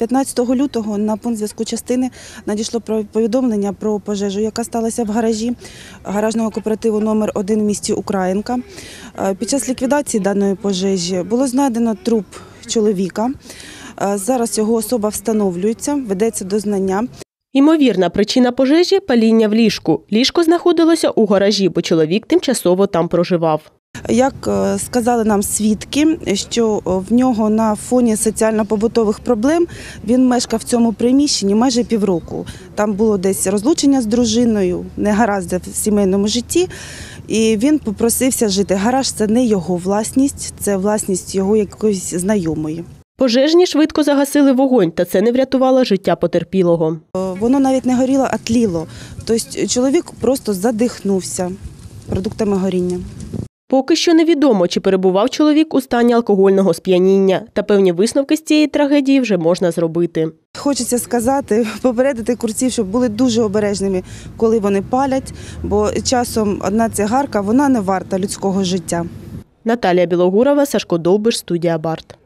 15 лютого на пункт зв'язку частини надійшло повідомлення про пожежу, яка сталася в гаражі гаражного кооперативу номер 1 в місті Українка. Під час ліквідації даної пожежі було знайдено труп чоловіка. Зараз його особа встановлюється, ведеться дознання. Ймовірна причина пожежі – паління в ліжку. Ліжко знаходилося у гаражі, бо чоловік тимчасово там проживав. Як сказали нам свідки, що в нього на фоні соціально-побутових проблем він мешкав в цьому приміщенні майже півроку. Там було десь розлучення з дружиною, негаразди в сімейному житті, і він попросився жити. Гараж – це не його власність, це власність його якоїсь знайомої. Пожежні швидко загасили вогонь, та це не врятувало життя потерпілого. Воно навіть не горіло, а тліло. Тобто чоловік просто задихнувся продуктами горіння. Поки що невідомо, чи перебував чоловік у стані алкогольного сп'яніння. Та певні висновки з цієї трагедії вже можна зробити. Хочеться сказати, попередити курців, щоб були дуже обережними, коли вони палять, бо часом одна цигарка, вона не варта людського життя. Наталія Білогурова, Сашко Довбиш, студія Барт.